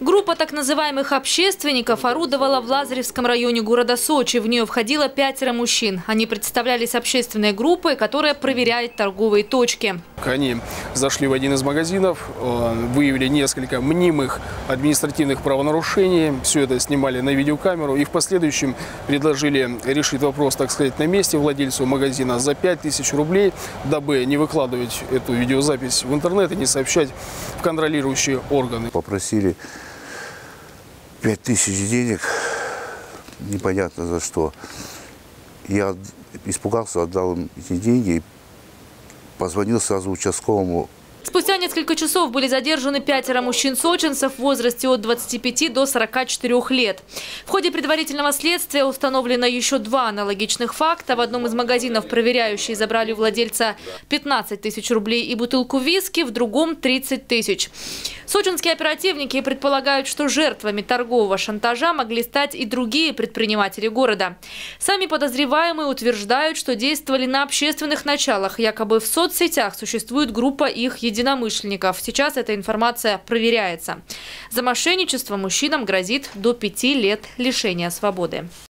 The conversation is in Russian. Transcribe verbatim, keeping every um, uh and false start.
Группа так называемых общественников орудовала в Лазаревском районе города Сочи. В нее входило пятеро мужчин. Они представлялись общественной группой, которая проверяет торговые точки. Они зашли в один из магазинов, выявили несколько мнимых административных правонарушений. Все это снимали на видеокамеру и в последующем предложили решить вопрос, так сказать, на месте владельцу магазина за пять тысяч рублей, дабы не выкладывать эту видеозапись в интернет и не сообщать в контролирующие органы. Попросили пять тысяч денег, непонятно за что. Я испугался, отдал им эти деньги, позвонил сразу участковому. Спустя несколько часов были задержаны пятеро мужчин-сочинцев в возрасте от двадцати пяти до сорока четырёх лет. В ходе предварительного следствия установлено еще два аналогичных факта. В одном из магазинов проверяющие забрали у владельца пятнадцать тысяч рублей и бутылку виски, в другом – тридцать тысяч. Сочинские оперативники предполагают, что жертвами торгового шантажа могли стать и другие предприниматели города. Сами подозреваемые утверждают, что действовали на общественных началах. Якобы в соцсетях существует группа их единомышленников. Сейчас эта информация проверяется. За мошенничество мужчинам грозит до пяти лет лишения свободы.